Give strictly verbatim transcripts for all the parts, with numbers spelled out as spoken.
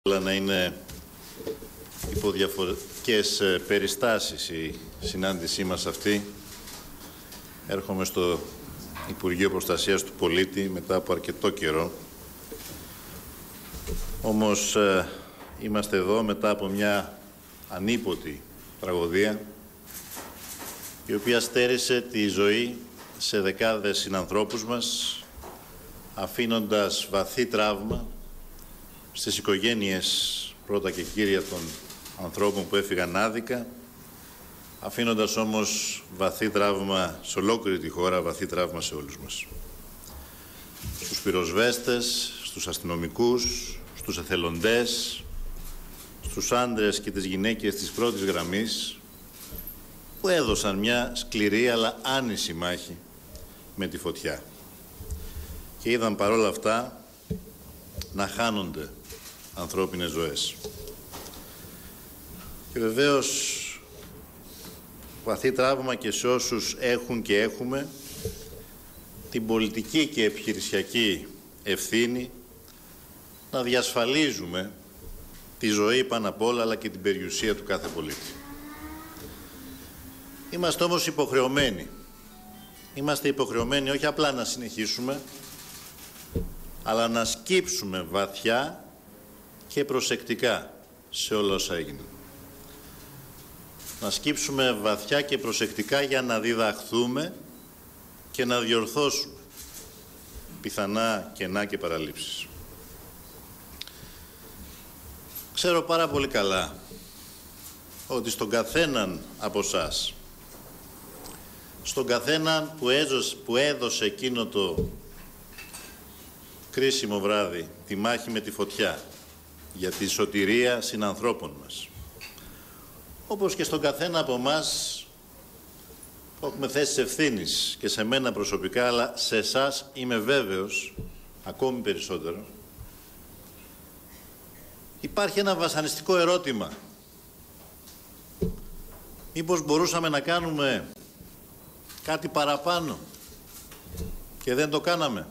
Αλλά να είναι υπό διαφορετικές περιστάσεις η συνάντησή μας αυτή. Έρχομαι στο Υπουργείο Προστασίας του Πολίτη μετά από αρκετό καιρό. Όμως ε, είμαστε εδώ μετά από μια ανίποτη τραγωδία η οποία στέρισε τη ζωή σε δεκάδες συνανθρώπους μας, αφήνοντας βαθύ τραύμα στις οικογένειες πρώτα και κύρια των ανθρώπων που έφυγαν άδικα, αφήνοντας όμως βαθύ τραύμα σε ολόκληρη τη χώρα, βαθύ τραύμα σε όλους μας. Στους πυροσβέστες, στους αστυνομικούς, στους εθελοντές, στους άντρες και τις γυναίκες της πρώτης γραμμής που έδωσαν μια σκληρή αλλά άνηση μάχη με τη φωτιά. Και είδαν παρόλα αυτά να χάνονται ανθρώπινες ζωές. Και βεβαίως βαθύ τραύμα και σε όσους έχουν και έχουμε την πολιτική και επιχειρησιακή ευθύνη να διασφαλίζουμε τη ζωή πάνω απ' όλα, αλλά και την περιουσία του κάθε πολίτη. Είμαστε όμως υποχρεωμένοι. Είμαστε υποχρεωμένοι όχι απλά να συνεχίσουμε, αλλά να σκύψουμε βαθιά και προσεκτικά σε όλα όσα έγιναν. Να σκύψουμε βαθιά και προσεκτικά για να διδαχθούμε και να διορθώσουμε πιθανά κενά και παραλήψεις. Ξέρω πάρα πολύ καλά ότι στον καθέναν από εσάς, στον καθέναν που έδωσε, που έδωσε εκείνο το κρίσιμο βράδυ τη μάχη με τη φωτιά για τη σωτηρία συνανθρώπων μας, όπως και στον καθένα από εμάς που έχουμε θέσεις ευθύνης και σε μένα προσωπικά, αλλά σε εσάς είμαι βέβαιος ακόμη περισσότερο, υπάρχει ένα βασανιστικό ερώτημα. Μήπως μπορούσαμε να κάνουμε κάτι παραπάνω και δεν το κάναμε?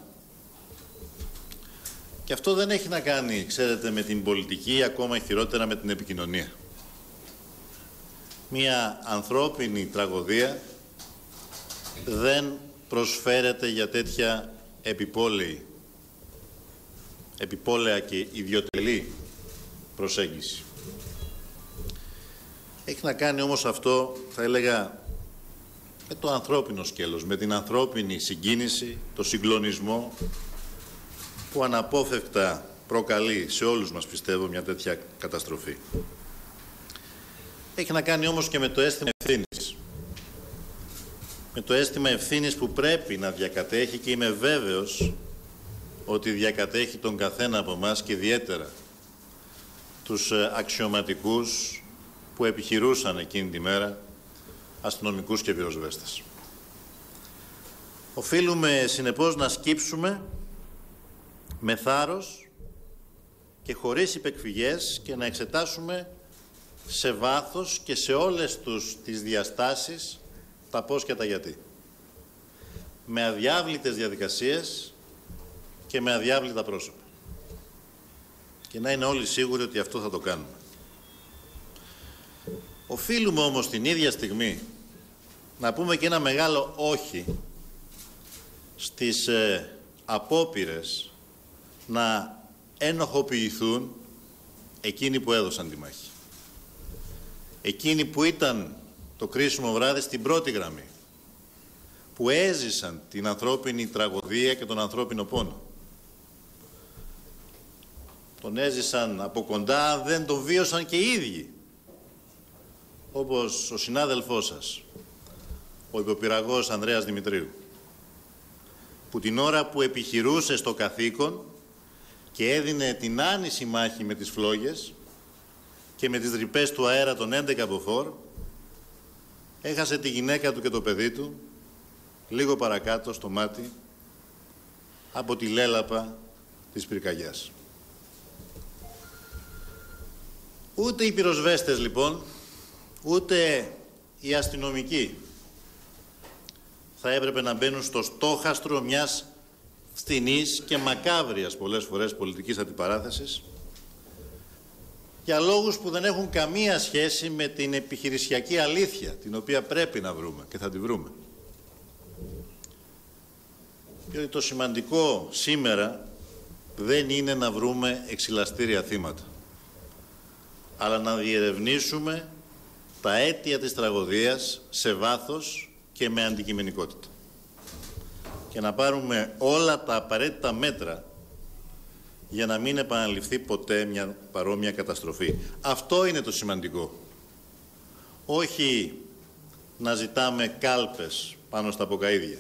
Και αυτό δεν έχει να κάνει, ξέρετε, με την πολιτική ή ακόμα χειρότερα με την επικοινωνία. Μία ανθρώπινη τραγωδία δεν προσφέρεται για τέτοια επιπόλαιη, επιπόλαια και ιδιωτελή προσέγγιση. Έχει να κάνει όμως αυτό, θα έλεγα, με το ανθρώπινο σκέλος, με την ανθρώπινη συγκίνηση, το συγκλονισμό που αναπόφευκτα προκαλεί σε όλους μας, πιστεύω, μια τέτοια καταστροφή. Έχει να κάνει όμως και με το αίσθημα ευθύνης. Με το αίσθημα ευθύνης που πρέπει να διακατέχει, και είμαι βέβαιος ότι διακατέχει τον καθένα από εμάς και ιδιαίτερα τους αξιωματικούς που επιχειρούσαν εκείνη τη μέρα, αστυνομικούς και πυροσβέστες. Οφείλουμε συνεπώς να σκύψουμε με θάρρος και χωρίς υπεκφυγές και να εξετάσουμε σε βάθος και σε όλες τους τις διαστάσεις τα πώς και τα γιατί. Με αδιάβλητες διαδικασίες και με αδιάβλητα πρόσωπα. Και να είναι όλοι σίγουροι ότι αυτό θα το κάνουμε. Οφείλουμε όμως την ίδια στιγμή να πούμε και ένα μεγάλο όχι στις ε, απόπειρες να ενοχοποιηθούν εκείνοι που έδωσαν τη μάχη. Εκείνοι που ήταν το κρίσιμο βράδυ στην πρώτη γραμμή, που έζησαν την ανθρώπινη τραγωδία και τον ανθρώπινο πόνο. Τον έζησαν από κοντά, δεν τον βίωσαν και οι ίδιοι. Όπως ο συνάδελφός σας, ο υποπυραγός Ανδρέας Δημητρίου, που την ώρα που επιχειρούσε στο καθήκον και έδινε την άνηση μάχη με τις φλόγες και με τις ρηπές του αέρα των έντεκα μποφόρ, έχασε τη γυναίκα του και το παιδί του λίγο παρακάτω στο μάτι από τη λέλαπα της πυρκαγιάς. Ούτε οι πυροσβέστες λοιπόν, ούτε οι αστυνομικοί θα έπρεπε να μπαίνουν στο στόχαστρο μιας φθηνής και μακάβριας πολλές φορές πολιτικής αντιπαράθεσης για λόγους που δεν έχουν καμία σχέση με την επιχειρησιακή αλήθεια, την οποία πρέπει να βρούμε και θα τη βρούμε. Διότι το σημαντικό σήμερα δεν είναι να βρούμε εξηλαστήρια θύματα, αλλά να διερευνήσουμε τα αίτια της τραγωδίας σε βάθος και με αντικειμενικότητα και να πάρουμε όλα τα απαραίτητα μέτρα για να μην επαναληφθεί ποτέ μια παρόμοια καταστροφή. Αυτό είναι το σημαντικό. Όχι να ζητάμε κάλπες πάνω στα ποκαΐδια.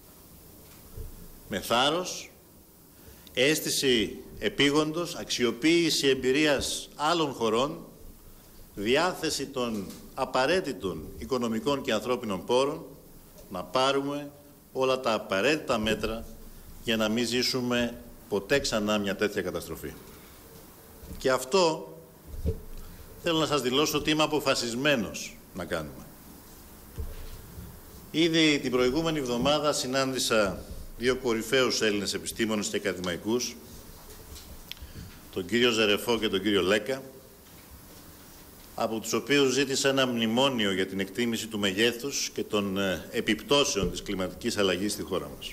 Με θάρρος, αίσθηση επίγοντος, αξιοποίηση εμπειρίας άλλων χωρών, διάθεση των απαραίτητων οικονομικών και ανθρώπινων πόρων, να πάρουμε όλα τα απαραίτητα μέτρα για να μην ζήσουμε ποτέ ξανά μια τέτοια καταστροφή. Και αυτό θέλω να σας δηλώσω ότι είμαι αποφασισμένος να κάνουμε. Ήδη την προηγούμενη εβδομάδα συνάντησα δύο κορυφαίους Έλληνες επιστήμονες και ακαδημαϊκούς, τον κύριο Ζερεφό και τον κύριο Λέκα, από τους οποίους ζήτησα ένα μνημόνιο για την εκτίμηση του μεγέθους και των επιπτώσεων της κλιματικής αλλαγής στη χώρα μας.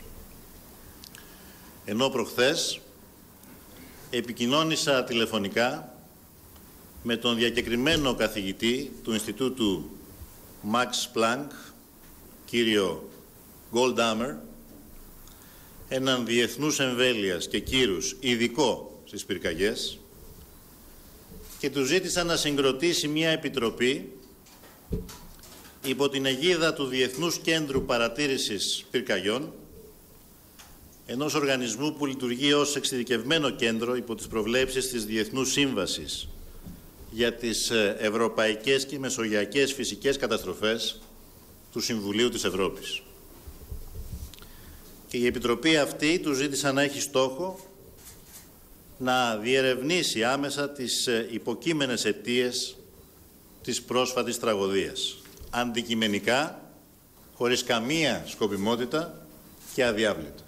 Ενώ προχθές επικοινώνησα τηλεφωνικά με τον διακεκριμένο καθηγητή του Ινστιτούτου Max Planck, κύριο Goldhammer, έναν διεθνούς εμβέλειας και κύρους ειδικό στις πυρκαγιές, και του ζήτησα να συγκροτήσει μια επιτροπή υπό την αιγίδα του Διεθνούς Κέντρου Παρατήρησης Πυρκαγιών, ενός οργανισμού που λειτουργεί ως εξειδικευμένο κέντρο υπό τις προβλέψεις της Διεθνούς Σύμβασης για τις Ευρωπαϊκές και Μεσογειακές Φυσικές Καταστροφές του Συμβουλίου της Ευρώπης. Και η Επιτροπή αυτή του ζήτησα να έχει στόχο να διερευνήσει άμεσα τις υποκείμενες αιτίες της πρόσφατης τραγωδίας, αντικειμενικά, χωρίς καμία σκοπιμότητα και αδιάβλητα.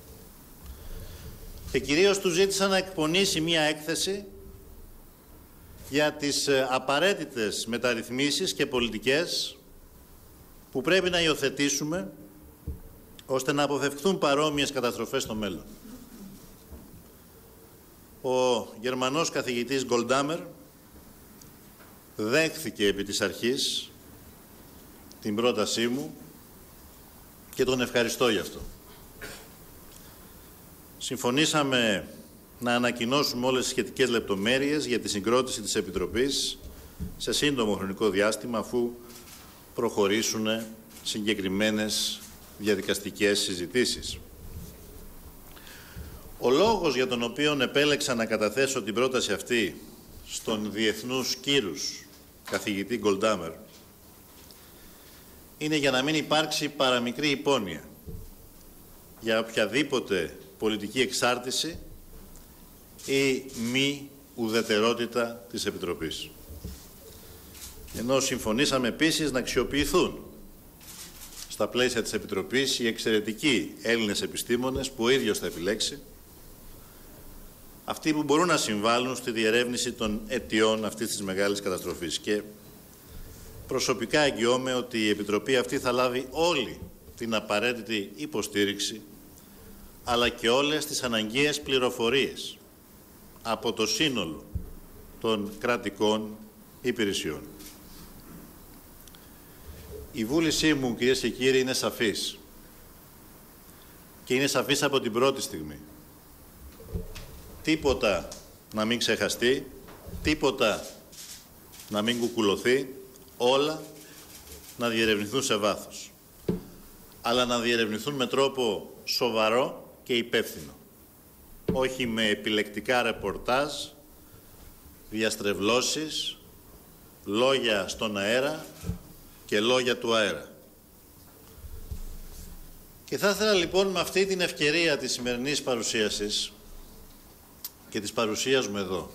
Και κυρίως του ζήτησα να εκπονήσει μία έκθεση για τις απαραίτητες μεταρρυθμίσεις και πολιτικές που πρέπει να υιοθετήσουμε ώστε να αποφευχθούν παρόμοιες καταστροφές στο μέλλον. Ο Γερμανός καθηγητής Goldhammer δέχθηκε επί της αρχής την πρότασή μου και τον ευχαριστώ γι' αυτό. Συμφωνήσαμε να ανακοινώσουμε όλες τις σχετικές λεπτομέρειες για τη συγκρότηση της Επιτροπής σε σύντομο χρονικό διάστημα, αφού προχωρήσουν συγκεκριμένες διαδικαστικές συζητήσεις. Ο λόγος για τον οποίο επέλεξα να καταθέσω την πρόταση αυτή στον διεθνούς κύρους καθηγητή Goldhammer είναι για να μην υπάρξει παραμικρή υπόνοια για οποιαδήποτε πολιτική εξάρτηση ή μη ουδετερότητα της Επιτροπής. Ενώ συμφωνήσαμε επίσης να αξιοποιηθούν στα πλαίσια της Επιτροπής οι εξαιρετικοί Έλληνες επιστήμονες που ο ίδιος θα επιλέξει, αυτοί που μπορούν να συμβάλλουν στη διερεύνηση των αιτιών αυτής της μεγάλης καταστροφής. Και προσωπικά εγγυώμαι ότι η Επιτροπή αυτή θα λάβει όλη την απαραίτητη υποστήριξη, αλλά και όλες τις αναγκαίες πληροφορίες από το σύνολο των κρατικών υπηρεσιών. Η βούλησή μου, κυρίες και κύριοι, είναι σαφής. Και είναι σαφής από την πρώτη στιγμή. Τίποτα να μην ξεχαστεί, τίποτα να μην κουκουλωθεί, όλα να διερευνηθούν σε βάθος. Αλλά να διερευνηθούν με τρόπο σοβαρό και υπεύθυνο. Όχι με επιλεκτικά ρεπορτάζ, διαστρεβλώσεις, λόγια στον αέρα και λόγια του αέρα. Και θα ήθελα λοιπόν με αυτή την ευκαιρία της σημερινής παρουσίασης και της παρουσίας μου εδώ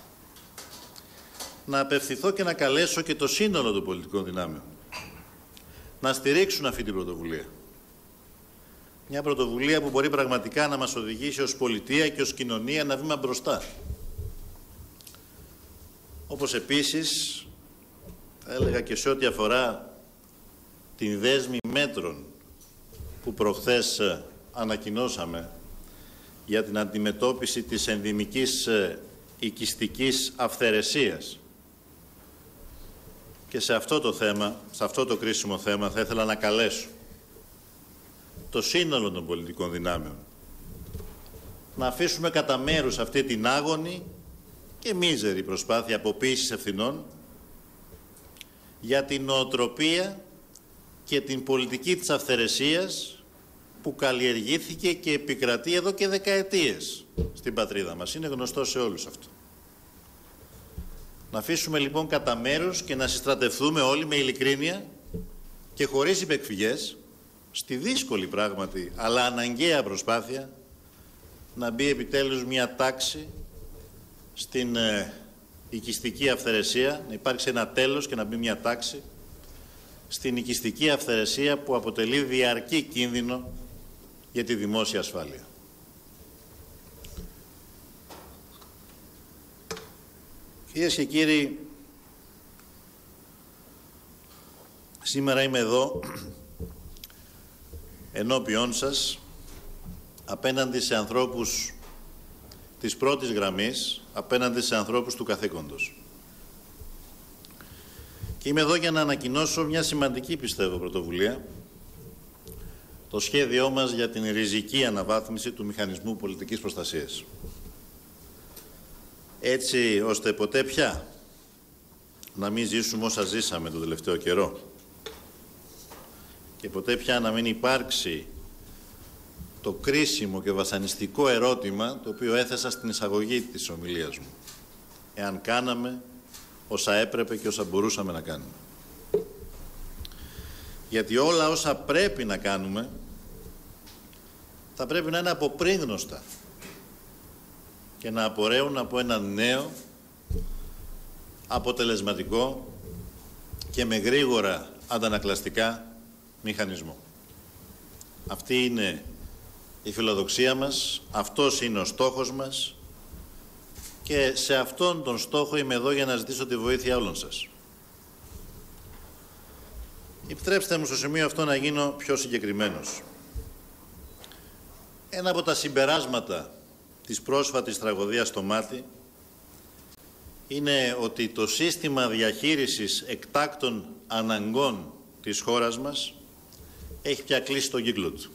να απευθυνθώ και να καλέσω και το σύνολο των πολιτικών δυνάμεων να στηρίξουν αυτή την πρωτοβουλία. Μια πρωτοβουλία που μπορεί πραγματικά να μας οδηγήσει ως πολιτεία και ως κοινωνία ένα βήμα μπροστά. όπως επίσης θα έλεγα και σε ό,τι αφορά την δέσμη μέτρων που προχθές ανακοινώσαμε για την αντιμετώπιση της ενδυμικής οικιστικής αυθαιρεσίας. Και σε αυτό το θέμα, σε αυτό το κρίσιμο θέμα, θα ήθελα να καλέσω το σύνολο των πολιτικών δυνάμεων να αφήσουμε κατά μέρους αυτή την άγωνη και μίζερη προσπάθεια αποποίησης ευθυνών για την νοοτροπία και την πολιτική της αυθαιρεσίας που καλλιεργήθηκε και επικρατεί εδώ και δεκαετίες στην πατρίδα μας. Είναι γνωστό σε όλους αυτό. Να αφήσουμε λοιπόν κατά μέρους και να συστρατευτούμε όλοι με ειλικρίνεια και χωρίς υπεκφυγές στη δύσκολη πράγματι αλλά αναγκαία προσπάθεια να μπει επιτέλους μια τάξη στην ε, οικιστική αυθαιρεσία, να υπάρξει ένα τέλος και να μπει μια τάξη στην οικιστική αυθαιρεσία που αποτελεί διαρκή κίνδυνο για τη δημόσια ασφάλεια. Κυρίες και κύριοι, σήμερα είμαι εδώ ενώπιόν σας απέναντι σε ανθρώπους της πρώτης γραμμής, απέναντι σε ανθρώπους του καθήκοντος. Και είμαι εδώ για να ανακοινώσω μια σημαντική, πιστεύω, πρωτοβουλία, το σχέδιό μας για την ριζική αναβάθμιση του μηχανισμού πολιτικής προστασίας. Έτσι ώστε ποτέ πια να μην ζήσουμε όσα ζήσαμε τον τελευταίο καιρό και ποτέ πια να μην υπάρξει το κρίσιμο και βασανιστικό ερώτημα το οποίο έθεσα στην εισαγωγή της ομιλίας μου. Εάν κάναμε όσα έπρεπε και όσα μπορούσαμε να κάνουμε. Γιατί όλα όσα πρέπει να κάνουμε θα πρέπει να είναι από πριν γνωστά και να απορρέουν από ένα νέο, αποτελεσματικό και με γρήγορα αντανακλαστικά μηχανισμό. Αυτή είναι η φιλοδοξία μας, αυτός είναι ο στόχος μας και σε αυτόν τον στόχο είμαι εδώ για να ζητήσω τη βοήθεια όλων σας. Επιτρέψτε μου στο σημείο αυτό να γίνω πιο συγκεκριμένος. Ένα από τα συμπεράσματα της πρόσφατης τραγωδίας στο Μάτι είναι ότι το σύστημα διαχείρισης εκτάκτων αναγκών της χώρας μας έχει πια κλείσει τον κύκλο του.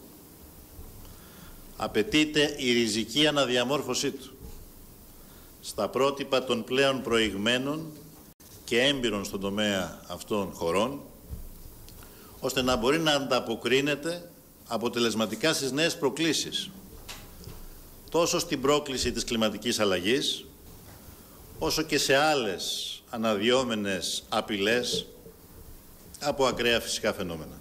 Απαιτείται η ριζική αναδιαμόρφωσή του στα πρότυπα των πλέον προηγμένων και έμπειρων στον τομέα αυτών χωρών, ώστε να μπορεί να ανταποκρίνεται αποτελεσματικά στις νέες προκλήσεις, τόσο στην πρόκληση της κλιματικής αλλαγής, όσο και σε άλλες αναδυόμενες απειλές από ακραία φυσικά φαινόμενα.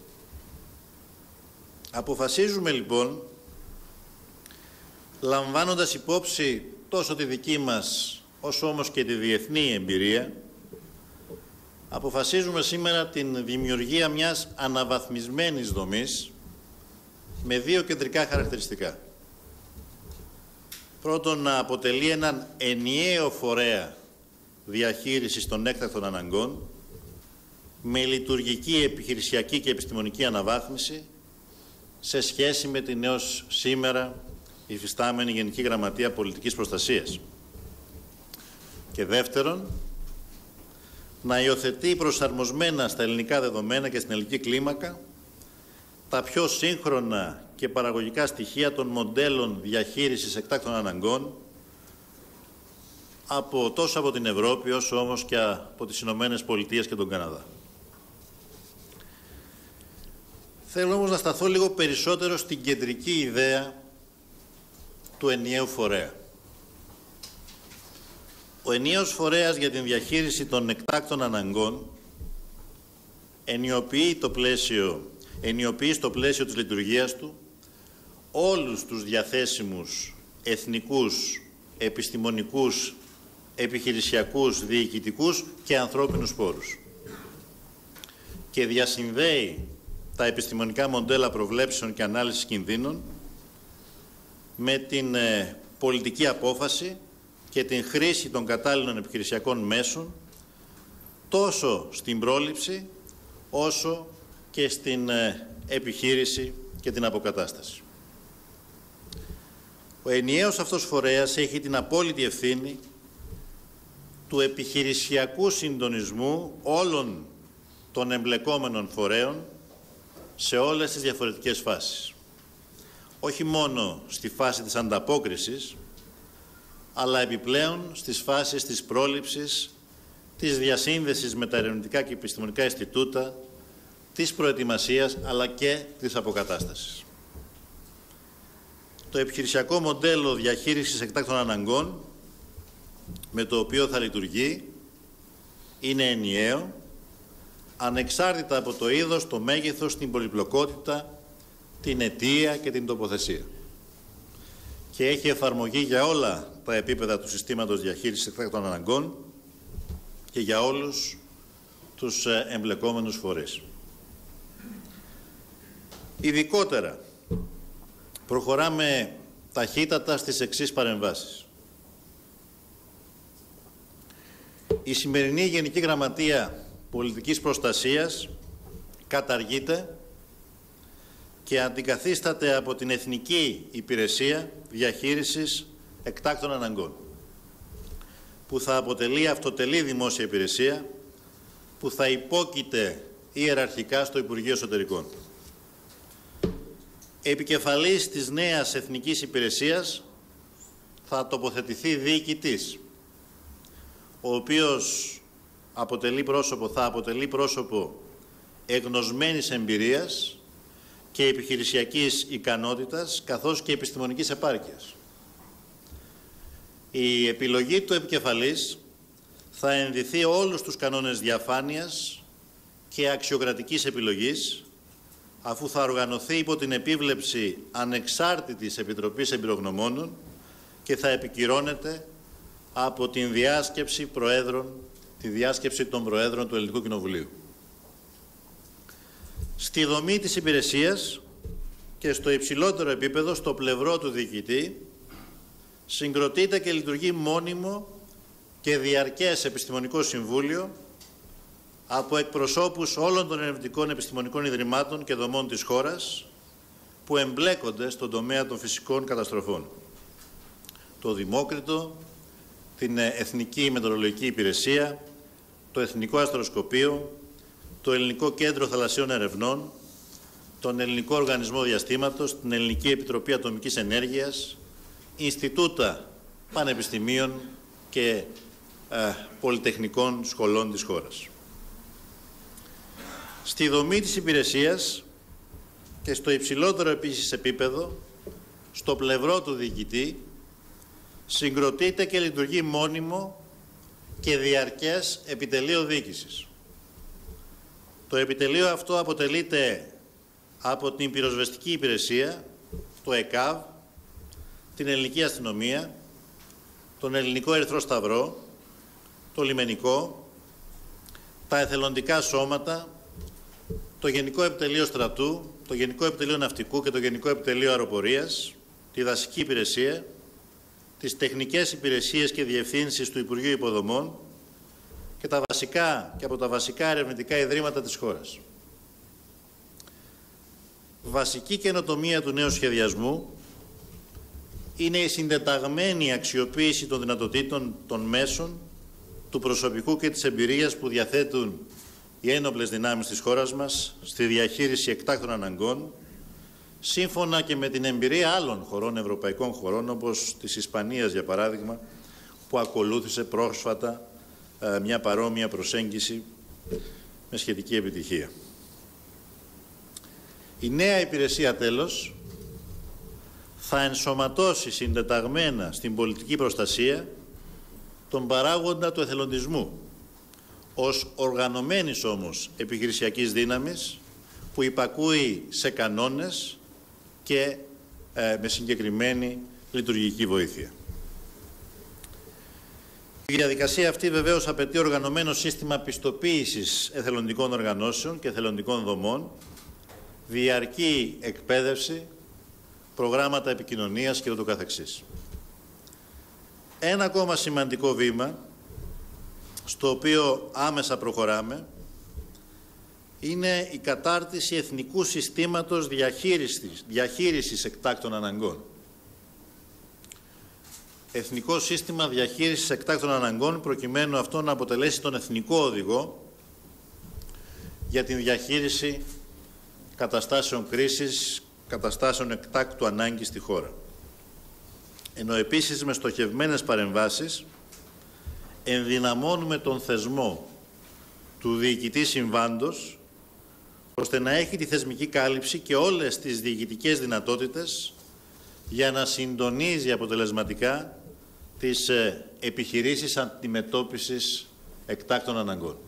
Αποφασίζουμε λοιπόν, λαμβάνοντας υπόψη τόσο τη δική μας όσο όμως και τη διεθνή εμπειρία, αποφασίζουμε σήμερα την δημιουργία μιας αναβαθμισμένης δομής με δύο κεντρικά χαρακτηριστικά. Πρώτον, να αποτελεί έναν ενιαίο φορέα διαχείρισης των έκτακτων αναγκών με λειτουργική, επιχειρησιακή και επιστημονική αναβάθμιση σε σχέση με την έως σήμερα υφιστάμενη Γενική Γραμματεία Πολιτικής Προστασίας. Και δεύτερον, να υιοθετεί προσαρμοσμένα στα ελληνικά δεδομένα και στην ελληνική κλίμακα τα πιο σύγχρονα και παραγωγικά στοιχεία των μοντέλων διαχείρισης εκτάκτων αναγκών από, τόσο από την Ευρώπη όσο όμως και από τις Ηνωμένες Πολιτείες και τον Καναδά. Θέλω όμως να σταθώ λίγο περισσότερο στην κεντρική ιδέα του ενιαίου φορέα. Ο ενιαίος φορέας για την διαχείριση των εκτάκτων αναγκών ενιοποιεί, το πλαίσιο, ενιοποιεί στο πλαίσιο της λειτουργίας του όλους τους διαθέσιμους εθνικούς, επιστημονικούς, επιχειρησιακούς, διοικητικούς και ανθρώπινους πόρους και διασυνδέει τα επιστημονικά μοντέλα προβλέψεων και ανάλυσης κινδύνων με την ε, πολιτική απόφαση και την χρήση των κατάλληλων επιχειρησιακών μέσων τόσο στην πρόληψη όσο και στην επιχείρηση και την αποκατάσταση. Ο ενιαίος αυτός φορέας έχει την απόλυτη ευθύνη του επιχειρησιακού συντονισμού όλων των εμπλεκόμενων φορέων σε όλες τις διαφορετικές φάσεις. Όχι μόνο στη φάση της ανταπόκρισης, αλλά επιπλέον στις φάσεις της πρόληψης, της διασύνδεσης με τα ερευνητικά και επιστημονικά Ινστιτούτα, της προετοιμασίας αλλά και της αποκατάστασης. Το επιχειρησιακό μοντέλο διαχείρισης εκτάκτων αναγκών με το οποίο θα λειτουργεί είναι ενιαίο, ανεξάρτητα από το είδος, το μέγεθος, την πολυπλοκότητα, την αιτία και την τοποθεσία. Και έχει εφαρμογή για όλα τα επίπεδα του συστήματος διαχείρισης εκτάκτων αναγκών και για όλους τους εμπλεκόμενους φορείς. Ειδικότερα, προχωράμε ταχύτατα στις εξής παρεμβάσεις. Η σημερινή Γενική Γραμματεία Πολιτικής Προστασίας καταργείται και αντικαθίσταται από την Εθνική Υπηρεσία Διαχείρισης Εκτάκτων Αναγκών, που θα αποτελεί αυτοτελή δημόσια υπηρεσία που θα υπόκειται ιεραρχικά στο Υπουργείο Εσωτερικών. Επικεφαλής της νέας Εθνικής Υπηρεσίας θα τοποθετηθεί διοικητής, ο οποίος αποτελεί πρόσωπο, θα αποτελεί πρόσωπο εγνωσμένης εμπειρίας και επιχειρησιακής ικανότητας, καθώς και επιστημονικής επάρκειας. Η επιλογή του επικεφαλής θα ενδυθεί όλους τους κανόνες διαφάνειας και αξιοκρατικής επιλογής, αφού θα οργανωθεί υπό την επίβλεψη ανεξάρτητης Επιτροπής Εμπειρογνωμόνων και θα επικυρώνεται από την διάσκεψη προέδρων, τη διάσκεψη των Προέδρων του Ελληνικού Κοινοβουλίου. Στη δομή της υπηρεσίας και στο υψηλότερο επίπεδο, στο πλευρό του διοικητή, συγκροτείται και λειτουργεί μόνιμο και διαρκές επιστημονικό συμβούλιο από εκπροσώπους όλων των ερευνητικών επιστημονικών ιδρυμάτων και δομών της χώρας που εμπλέκονται στον τομέα των φυσικών καταστροφών. Το Δημόκριτο, την Εθνική Μετεωρολογική Υπηρεσία, το Εθνικό Αστροσκοπείο, το Ελληνικό Κέντρο Θαλασσίων Ερευνών, τον Ελληνικό Οργανισμό Διαστήματος, την Ελληνική Επιτροπή Ατομικής Ενέργειας, Ινστιτούτα Πανεπιστημίων και ε, Πολυτεχνικών Σχολών της χώρας. Στη δομή της υπηρεσίας και στο υψηλότερο επίσης επίπεδο, στο πλευρό του διοικητή, συγκροτείται και λειτουργεί μόνιμο και διαρκές επιτελείο διοίκησης. Το επιτελείο αυτό αποτελείται από την πυροσβεστική υπηρεσία, το ΕΚΑΒ, την Ελληνική Αστυνομία, τον Ελληνικό Ερυθρό Σταυρό, το Λιμενικό, τα εθελοντικά σώματα, το Γενικό Επιτελείο Στρατού, το Γενικό Επιτελείο Ναυτικού και το Γενικό Επιτελείο Αεροπορίας, τη Δασική Υπηρεσία, τις τεχνικές υπηρεσίες και διευθύνσεις του Υπουργείου Υποδομών και, τα βασικά, και από τα βασικά ερευνητικά ιδρύματα της χώρας. Βασική καινοτομία του νέου σχεδιασμού είναι η συντεταγμένη αξιοποίηση των δυνατοτήτων των μέσων, του προσωπικού και της εμπειρίας που διαθέτουν οι ένοπλες δυνάμεις της χώρας μας στη διαχείριση εκτάκτων αναγκών, σύμφωνα και με την εμπειρία άλλων χωρών, ευρωπαϊκών χωρών, όπως της Ισπανίας για παράδειγμα, που ακολούθησε πρόσφατα ε, μια παρόμοια προσέγγιση με σχετική επιτυχία. Η νέα υπηρεσία τέλος θα ενσωματώσει συντεταγμένα στην πολιτική προστασία τον παράγοντα του εθελοντισμού, ως οργανωμένης όμως επιχειρησιακής δύναμης που υπακούει σε κανόνες και ε, με συγκεκριμένη λειτουργική βοήθεια. Η διαδικασία αυτή βεβαίως απαιτεί οργανωμένο σύστημα πιστοποίησης εθελοντικών οργανώσεων και εθελοντικών δομών, διαρκή εκπαίδευση, προγράμματα επικοινωνίας και ούτω καθεξής. Ένα ακόμα σημαντικό βήμα, στο οποίο άμεσα προχωράμε, είναι η κατάρτιση εθνικού συστήματος διαχείρισης, διαχείρισης εκτάκτων αναγκών. Εθνικό σύστημα διαχείρισης εκτάκτων αναγκών, προκειμένου αυτό να αποτελέσει τον εθνικό οδηγό για την διαχείριση καταστάσεων κρίσης, καταστάσεων εκτάκτου ανάγκης στη χώρα. Ενώ επίσης με στοχευμένες παρεμβάσεις ενδυναμώνουμε τον θεσμό του διοικητή συμβάντος, ώστε να έχει τη θεσμική κάλυψη και όλες τις διοικητικές δυνατότητες για να συντονίζει αποτελεσματικά τις επιχειρήσεις αντιμετώπισης εκτάκτων αναγκών.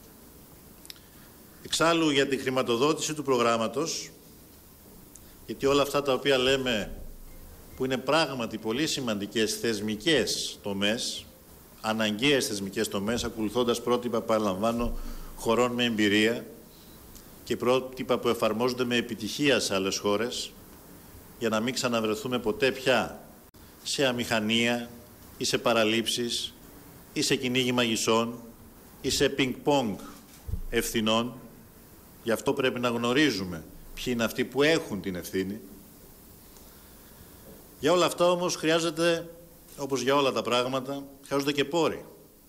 Εξάλλου, για τη χρηματοδότηση του προγράμματος, γιατί όλα αυτά τα οποία λέμε, που είναι πράγματι πολύ σημαντικές θεσμικές τομές, αναγκαίες θεσμικές τομές, ακολουθώντας πρότυπα, παραλαμβάνω, χωρών με εμπειρία και πρότυπα που εφαρμόζονται με επιτυχία σε άλλες χώρες, για να μην ξαναβρεθούμε ποτέ πια σε αμηχανία ή σε παραλήψεις ή σε κυνήγι μαγισσών ή σε πινκ-πονγκ ευθυνών. Γι' αυτό πρέπει να γνωρίζουμε ποιοι είναι αυτοί που έχουν την ευθύνη. Για όλα αυτά όμως χρειάζεται, όπως για όλα τα πράγματα, χρειάζονται και πόροι.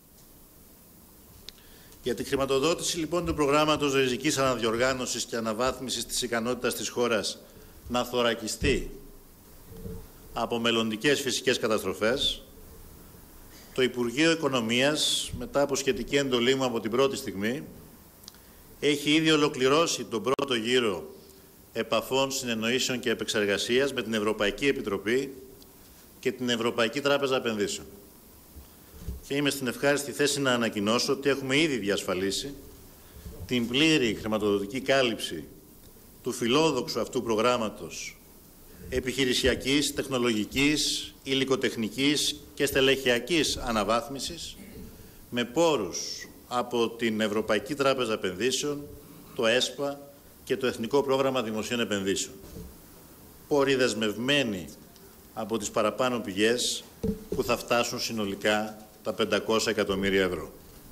Για τη χρηματοδότηση λοιπόν του προγράμματος ριζικής αναδιοργάνωσης και αναβάθμισης της ικανότητας της χώρας να θωρακιστεί από μελλοντικές φυσικές καταστροφές, το Υπουργείο Οικονομίας, μετά από σχετική εντολή μου από την πρώτη στιγμή, έχει ήδη ολοκληρώσει τον πρώτο γύρο επαφών, συνεννοήσεων και επεξεργασίας με την Ευρωπαϊκή Επιτροπή και την Ευρωπαϊκή Τράπεζα Επενδύσεων. Και είμαι στην ευχάριστη θέση να ανακοινώσω ότι έχουμε ήδη διασφαλίσει την πλήρη χρηματοδοτική κάλυψη του φιλόδοξου αυτού προγράμματος επιχειρησιακής, τεχνολογικής, υλικοτεχνικής και στελεχειακής αναβάθμισης με πόρους από την Ευρωπαϊκή Τράπεζα Επενδύσεων, το ΕΣΠΑ και το Εθνικό Πρόγραμμα Δημοσίων Επενδύσεων. Πόροι δεσμευμένοι από τις παραπάνω πηγές που θα φτάσουν συνολικά τα πεντακόσια εκατομμύρια ευρώ.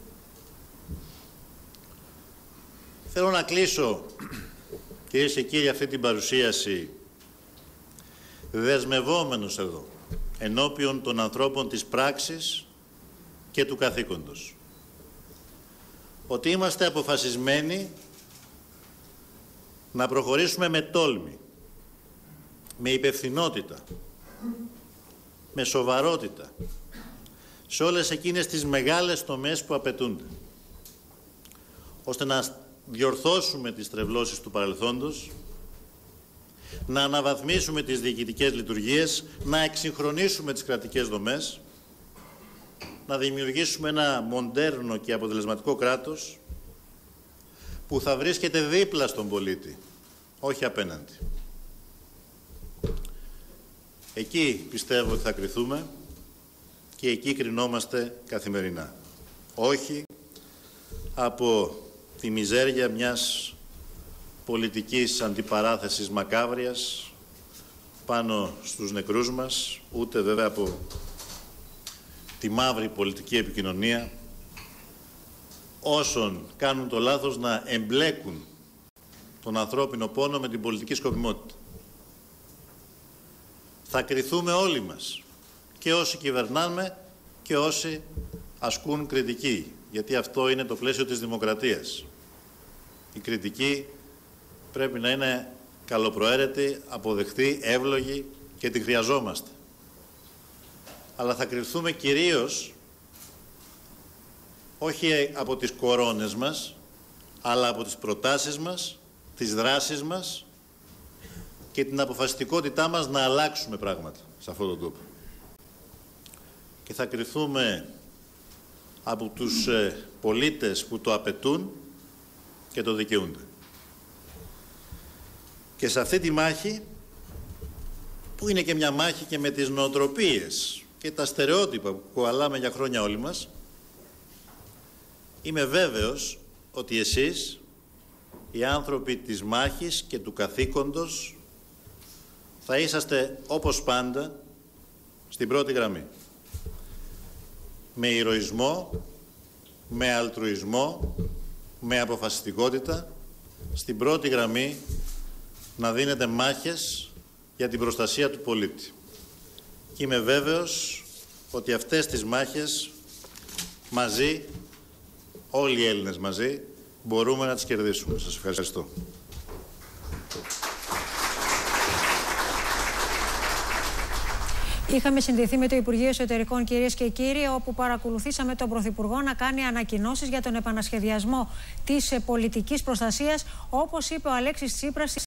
Θέλω να κλείσω, κυρίες και κύριοι, αυτή την παρουσίαση δεσμευόμενος εδώ, ενώπιον των ανθρώπων της πράξης και του καθήκοντος, ότι είμαστε αποφασισμένοι να προχωρήσουμε με τόλμη, με υπευθυνότητα, με σοβαρότητα, σε όλες εκείνες τις μεγάλες τομές που απαιτούνται, ώστε να διορθώσουμε τις τρευλώσεις του παρελθόντος, να αναβαθμίσουμε τις διοικητικές λειτουργίες, να εξυγχρονίσουμε τις κρατικές δομές, να δημιουργήσουμε ένα μοντέρνο και αποτελεσματικό κράτος που θα βρίσκεται δίπλα στον πολίτη, όχι απέναντι. Εκεί πιστεύω ότι θα κριθούμε και εκεί κρινόμαστε καθημερινά. Όχι από τη μιζέρια μιας πολιτικής αντιπαράθεσης μακάβριας πάνω στους νεκρούς μας, ούτε βέβαια από τη μαύρη πολιτική επικοινωνία όσων κάνουν το λάθος να εμπλέκουν τον ανθρώπινο πόνο με την πολιτική σκοπιμότητα. Θα κριθούμε όλοι μας, και όσοι κυβερνάμε και όσοι ασκούν κριτική, γιατί αυτό είναι το πλαίσιο της δημοκρατίας. Η κριτική πρέπει να είναι καλοπροαίρετη, αποδεκτή, εύλογη και τη χρειαζόμαστε. Αλλά θα κριθούμε κυρίως όχι από τις κορώνες μας, αλλά από τις προτάσεις μας, τις δράσεις μας και την αποφασιστικότητά μας να αλλάξουμε πράγματα σε αυτόν τον τόπο. Και θα κριθούμε από τους ε, πολίτες που το απαιτούν και το δικαιούνται. Και σε αυτή τη μάχη, που είναι και μια μάχη και με τις νοοτροπίες και τα στερεότυπα που κουβαλάμε για χρόνια όλοι μας, είμαι βέβαιος ότι εσείς, οι άνθρωποι της μάχης και του καθήκοντος, θα είσαστε όπως πάντα στην πρώτη γραμμή. με ηρωισμό, με αλτρουισμό, με αποφασιστικότητα, στην πρώτη γραμμή να δίνετε μάχες για την προστασία του πολίτη. Και είμαι βέβαιος ότι αυτές τις μάχες μαζί, όλοι οι Έλληνες μαζί, μπορούμε να τις κερδίσουμε. Σας ευχαριστώ. Είχαμε συνδεθεί με το Υπουργείο Εσωτερικών, κυρίες και κύριοι, όπου παρακολουθήσαμε τον Πρωθυπουργό να κάνει ανακοινώσεις για τον επανασχεδιασμό της πολιτικής προστασίας, όπως είπε ο Αλέξης Τσίπρας.